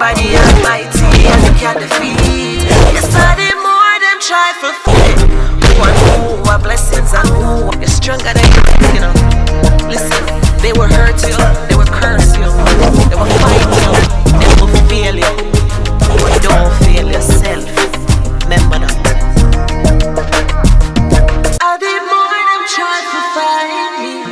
by the Almighty and you can't defeat. Yes, I did more them try for free. Who are blessings and who are stronger than you know. Listen, they will hurt you, they will curse you, they will fight you, they will fail you. But don't fail yourself. Remember that. I did more than try to find me.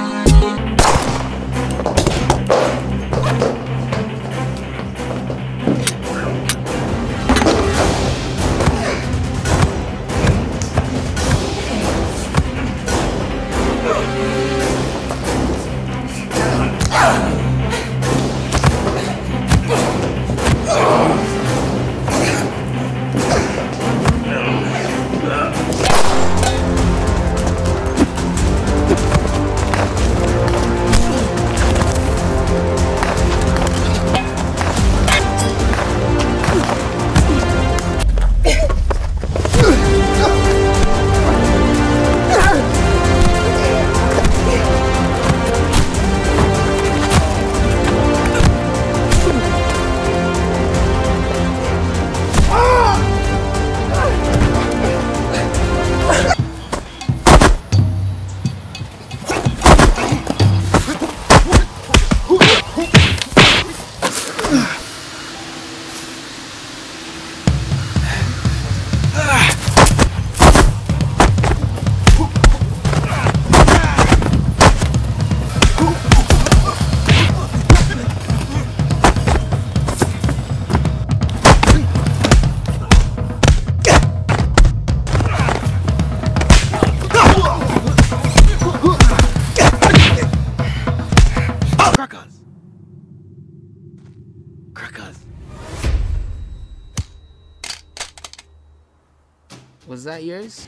Was that yours?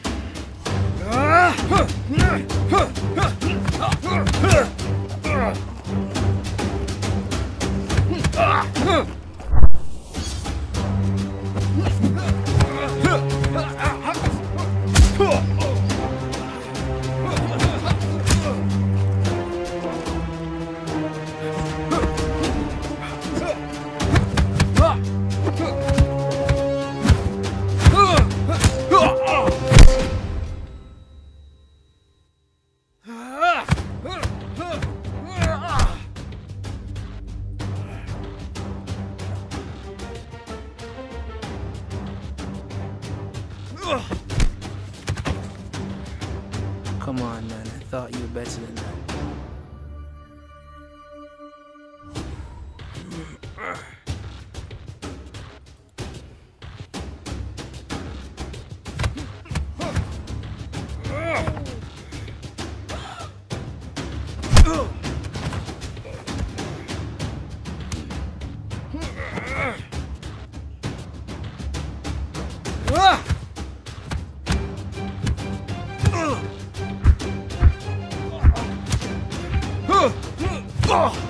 Come on, man. I thought you were better than that. Oh!